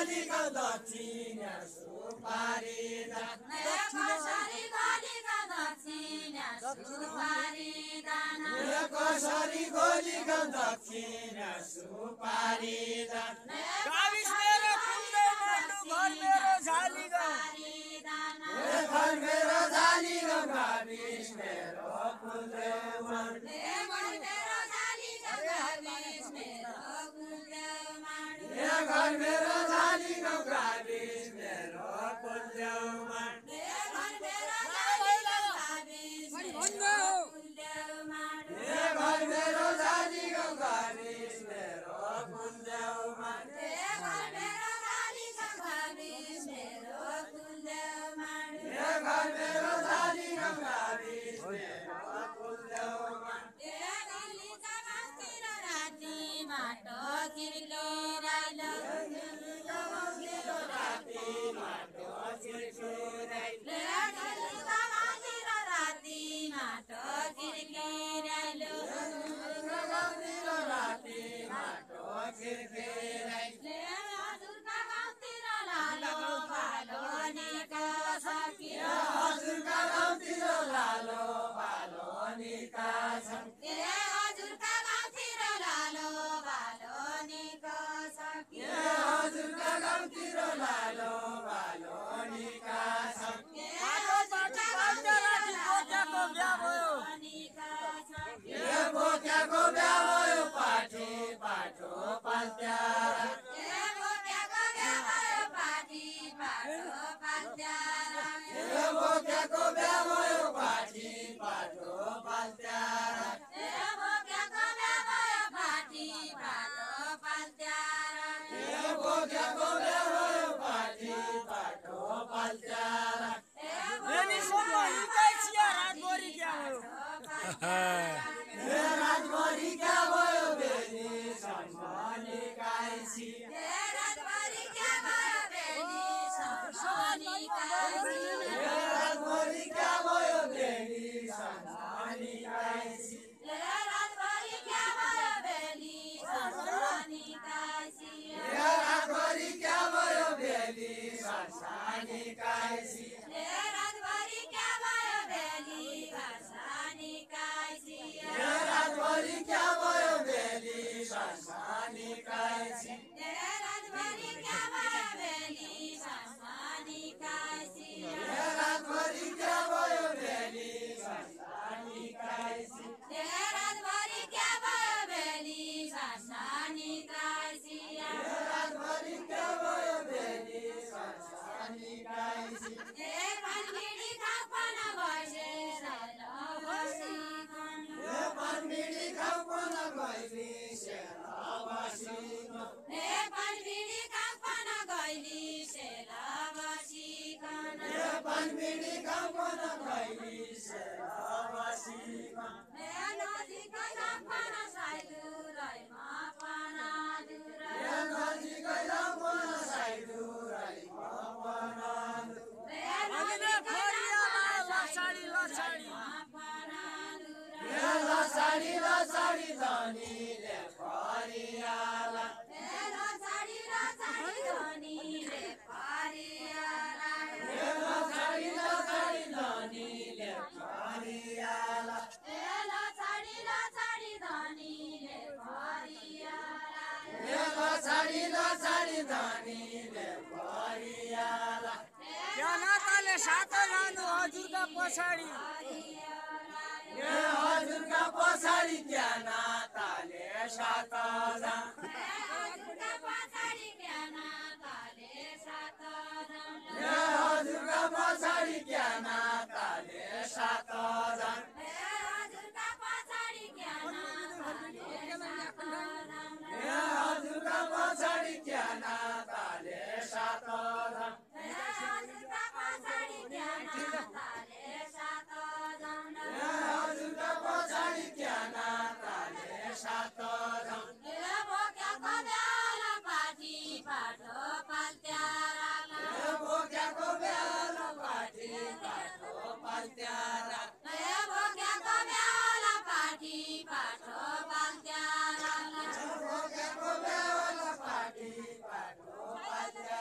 गलीका दक्षिण सुपारी दान कसरी गलीका दक्षिण सुपारी दान कसरी गलीका दक्षिण सुपारी दान गाविस मेरो कुल्दै माटो घर मेरो झाली घर मेरो झाली गाविस मेरो कुल्दै माटो घर मेरो झाली गाविस मेरो कुल्दै माटो घर मेरो झाली गाविस मेरो कुल्दै माटो घर मेरो झाली गाविस मेरो कुल्दै माटो किर्लो राइलो राति माटो चिर्छु राइलो राति माटो किर्लो राइलो राति माटो चिर्छु राइलो हजुरका गाउँतिर लालो भालो निका सकियो हजुरका गाउँतिर लालो भालो निका सकियो हजुरका गाउँतिर लालो भालो निका सकियो हजुरका गाउँतिर लालो भालो निका सकियो बोक्याको बिहा भयो पाठी पाठो पाल्त्यारा बोक्याको बिहा भयो पाठी पाठो पाल्त्यारा बोक्याको बिहा भयो पाठी पाठो पाल्त्यारा बोक्याको बिहा भयो पाठी पाठो पाल्त्यारा बोक्याको बिहा भयो पाठी पाठो पाल्त्यारा रातभरि क्या भयो बेनी सम्झने काइसी रातभरि क्या भयो बेनी सम्झने काइसी रातभरि क्या भयो बेनी सम्झने काइसी रातभरि क्या भयो बेनी सम्झने काइसी रातभरि क्या भयो बेनी सम्झने काइसी रातभरि क्या भयो बेनी सम्झने काइसी रातभरि क्या भयो बेनी सम्झने काइसी रातभरि क्या भयो बेनी सम्झने काइसी रातभरि क्या भयो बेनी सम्झने काइसी रातभरि क्या भयो बेनी सम्झने काइसी रातभरि क्या भयो बेनी सम्झने काइसी पानबिडी खापन बसेर बसी पानबिडी खापन गइली सेला बसिन पानबिडी खापन गइली सेला बसिकन पानबिडी खापन गइली सेला बसिन नजिकै खापन साइदुरैमा पनादुर नजिकै खापन साइदुरैमा पनादुर लसाडी लसाडी धनीले फरियाला लसाडी लसाडी धनीले फरियाला लसाडी लसाडी धनीले फरियाला लसाडी लसाडी धनीले फरियाला लसाडी लसाडी धनीले फरियाला नाताले सातो जानु हजुरका पछाडि हजुरका पछाडि क्या नाताले सात जान हजुरका पछाडि क्या नाताले सात जान हजुरका पछाडि क्या नाताले सात जान हजुरका पछाडि क्या नाताले सात जान हजुरका पछाडि क्या नाताले सात जान हजुरका पछाडि क्या नाताले सात जान हजुरका पछाडि क्या नाताले सात जान बोक्याको बेला पाठी पाठो पाल्त्यारा बोक्याको बेला पाठी पाठो पाल्त्यारा बोक्याको बेला पाठी पाठो पाल्त्यारा बोक्याको बेला पाठी पाठो पाल्त्यारा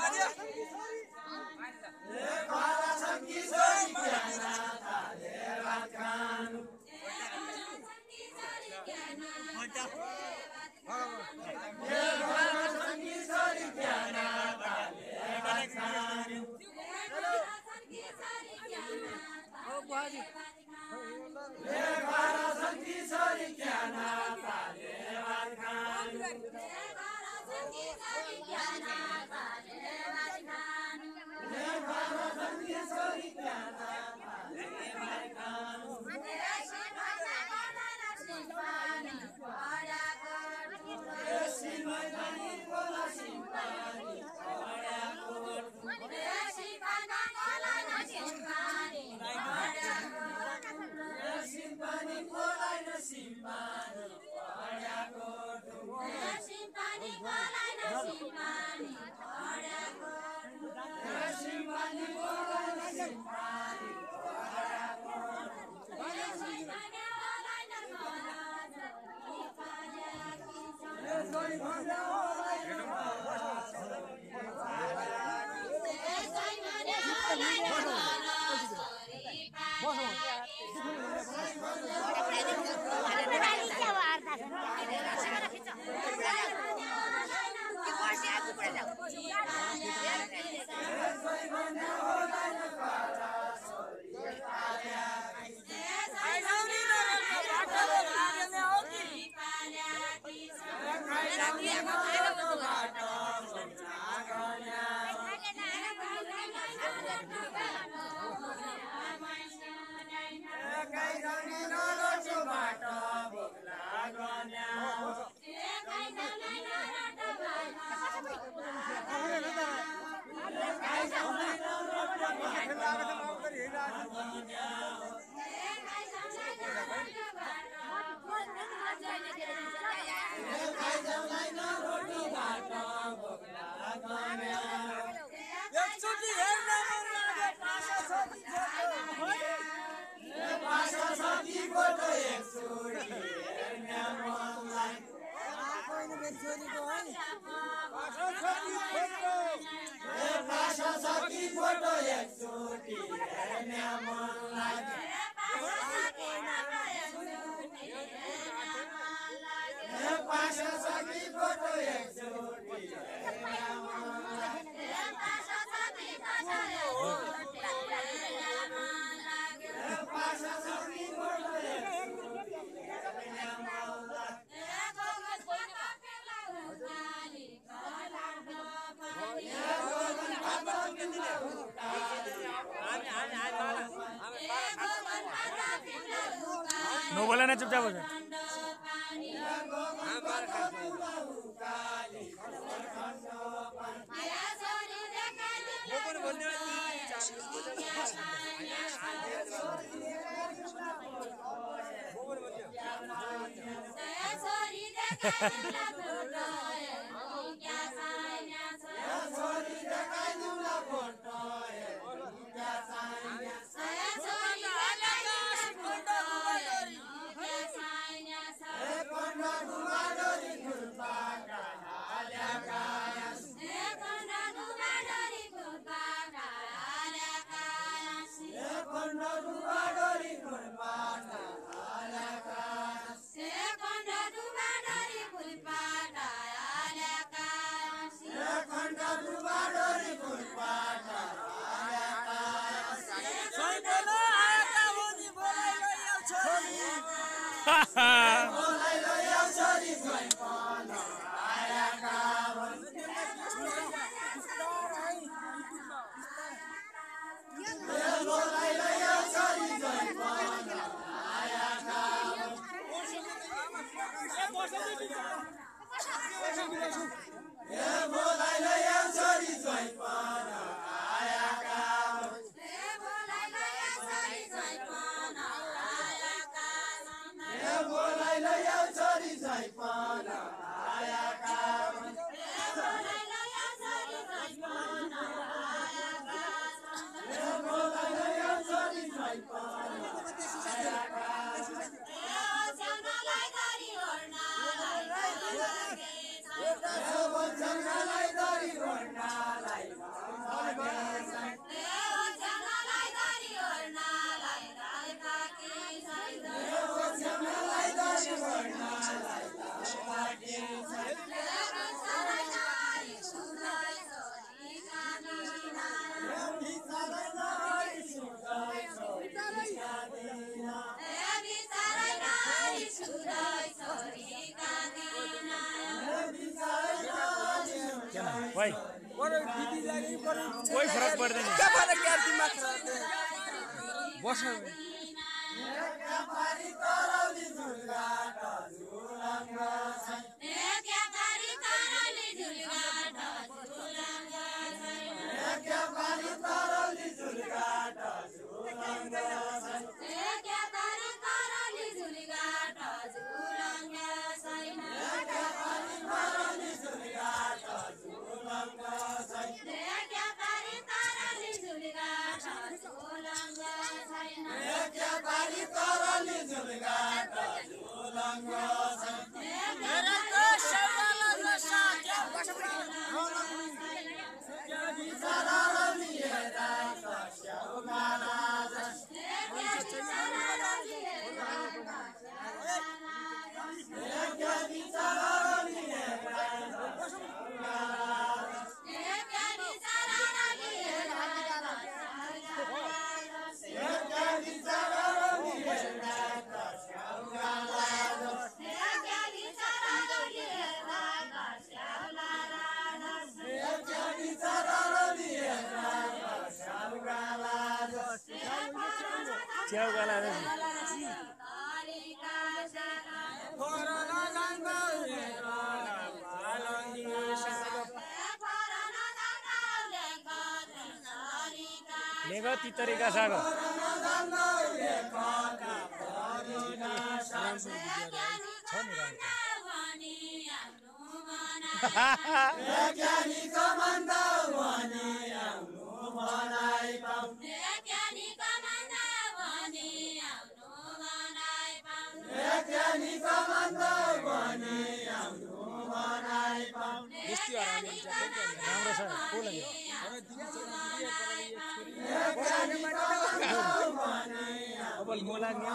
नो बोला ना चुपचाप हो जाए भाइ बरु दिदी लागि बरु कोही फरक पर्दैन के फरक यार दिमाग खराब बस च्याउ गाला लेगा ती तरीका साग राम्रो छ को लाग्यो अब म लाग्ने